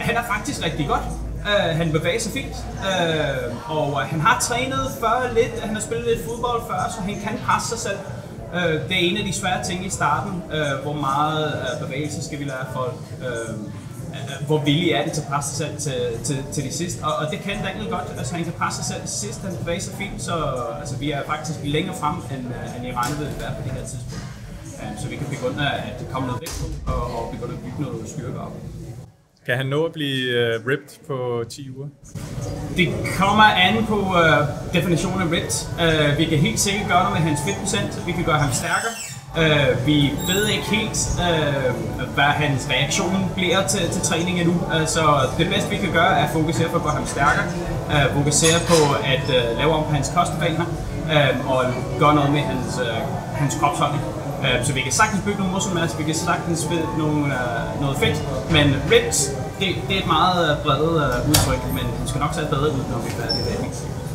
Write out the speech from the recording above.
han er faktisk rigtig godt. Han bevæger sig fint, og han har trænet før lidt, han har spillet lidt fodbold før, så han kan presse sig selv. Det er en af de svære ting i starten, hvor meget bevægelse skal vi lære folk, hvor villige er det til at presse sig selv til de sidste, og det kan Daniel godt, altså han kan presse sig selv til sidst, han bevæger sig fint, så altså, vi er faktisk længere frem, end I regnede ved at være på det her tidspunkt. Så vi kan begynde at komme noget væk på, og begynde at bygge noget styrke op. Kan han nå at blive ripped på 10 uger? Det kommer an på definitionen af ripped. Vi kan helt sikkert gøre noget med hans fedtprocent, vi kan gøre ham stærkere. Vi ved ikke helt, hvad hans reaktion bliver til træning endnu. Så det bedste vi kan gøre er at fokusere på at gøre ham stærkere, fokusere på at lave om på hans kostvaner og gøre noget med hans kropsholdning. Så vi kan sagtens bygge nogle muskelmasse, vi kan sagtens bygge noget fedt, men ripped, det er et meget bredt udtryk, men den skal nok se bedre ud, når vi er færdige.